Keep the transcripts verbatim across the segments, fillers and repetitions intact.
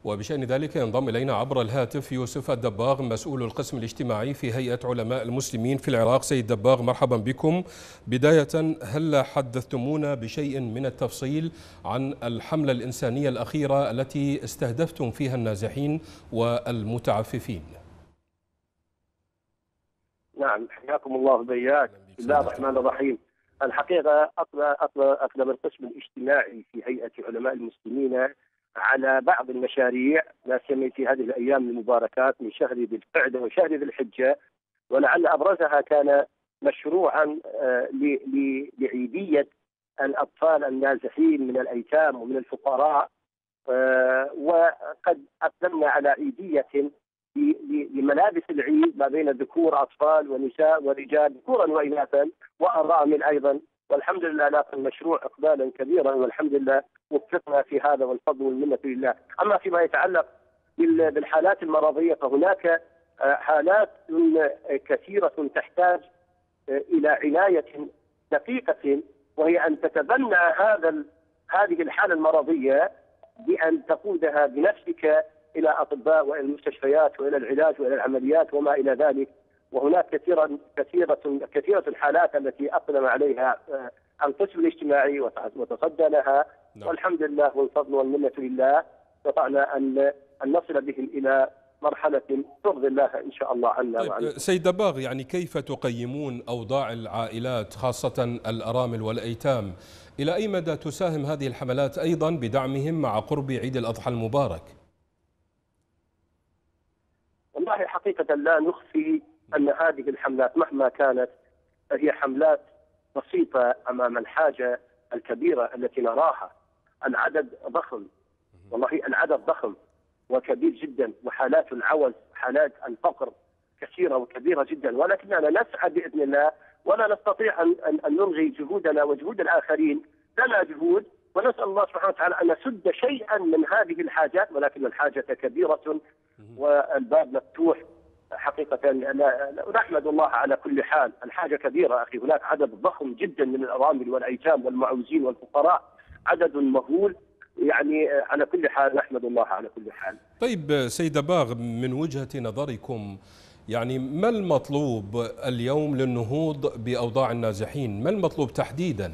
وبشأن ذلك ينضم إلينا عبر الهاتف يوسف الدباغ مسؤول القسم الاجتماعي في هيئة علماء المسلمين في العراق. سيد دباغ، مرحبا بكم. بداية، هل حدثتمونا بشيء من التفصيل عن الحملة الإنسانية الأخيرة التي استهدفتم فيها النازحين والمتعففين؟ نعم، حياكم الله بياك. بسم الله الرحمن الرحيم. الحقيقة أقدم القسم الاجتماعي في هيئة علماء المسلمين على بعض المشاريع لا سيما في هذه الأيام المباركات من شهر ذي القعدة وشهر ذي الحجة، ولعل أبرزها كان مشروعا لعيدية الأطفال النازحين من الأيتام ومن الفقراء، وقد أقدمنا على عيدية لملابس العيد ما بين ذكور أطفال ونساء ورجال ذكورا وإناثا وأرامل أيضا، والحمد لله لاقى المشروع إقبالا كبيرا والحمد لله وفقنا في هذا والفضل والمنة لله. أما فيما يتعلق بالحالات المرضية فهناك حالات كثيرة تحتاج إلى عناية دقيقة، وهي أن تتبنى هذا هذه الحالة المرضية بأن تقودها بنفسك إلى أطباء وإلى المستشفيات وإلى العلاج وإلى العمليات وما إلى ذلك. وهناك كثيرا كثيرة كثيرة الحالات التي أقدم عليها القسم الاجتماعي وتصدى لها، والحمد لله والفضل والمنة لله استطعنا أن أن نصل بهم إلى مرحلة ترضي الله إن شاء الله عنا طيب وعنكم. سيد دباغ، يعني كيف تقيمون أوضاع العائلات خاصة الأرامل والأيتام؟ إلى أي مدى تساهم هذه الحملات أيضا بدعمهم مع قرب عيد الأضحى المبارك؟ والله حقيقة لا نخفي أن هذه الحملات مهما كانت هي حملات بسيطة أمام الحاجة الكبيرة التي نراها. العدد ضخم، والله العدد ضخم وكبير جدا، وحالات العوز حالات الفقر كثيرة وكبيرة جدا، ولكننا نسعى بإذن الله ولا نستطيع أن, أن نلغي جهودنا وجهود الآخرين. لنا جهود ونسأل الله سبحانه وتعالى أن نسد شيئا من هذه الحاجات، ولكن الحاجة كبيرة والباب مفتوح. حقيقة نحمد الله على كل حال. الحاجة كبيرة أخي، هناك عدد ضخم جدا من الأرامل والأيتام والمعوزين والفقراء، عدد مهول، يعني على كل حال نحمد الله على كل حال. طيب سيد دباغ، من وجهة نظركم يعني ما المطلوب اليوم للنهوض بأوضاع النازحين؟ ما المطلوب تحديدا؟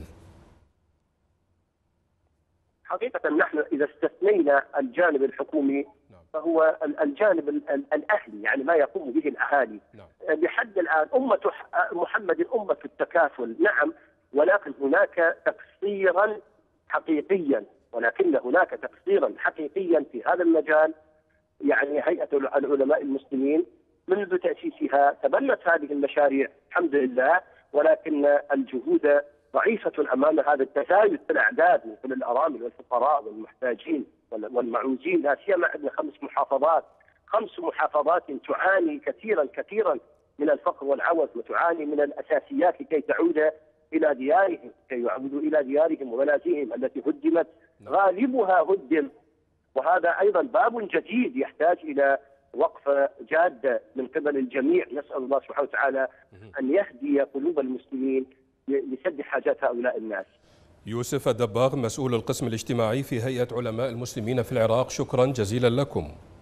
حقيقة نحن إذا استثنينا الجانب الحكومي فهو الجانب الأهلي، يعني ما يقوم به الأهالي. لحد الآن أمة محمد أمة التكافل، نعم، ولكن هناك تقصيرا حقيقيا، ولكن هناك تقصيرا حقيقيا في هذا المجال. يعني هيئة العلماء المسلمين منذ تأسيسها تبنت هذه المشاريع الحمد لله، ولكن الجهود ضعيفة أمام هذا التزايد في الأعداد مثل الأرامل والفقراء والمحتاجين والمعوزين، لا سيما عندنا خمس محافظات خمس محافظات تعاني كثيرا كثيرا من الفقر والعوز، وتعاني من الأساسيات لكي تعود إلى ديارهم، كي يعودوا إلى ديارهم ومنازلهم التي هدمت، غالبها هدم. وهذا أيضا باب جديد يحتاج إلى وقفة جادة من قبل الجميع. نسأل الله سبحانه وتعالى أن يهدي قلوب المسلمين لسد حاجات هؤلاء الناس. يوسف الدباغ مسؤول القسم الاجتماعي في هيئة علماء المسلمين في العراق، شكرا جزيلا لكم.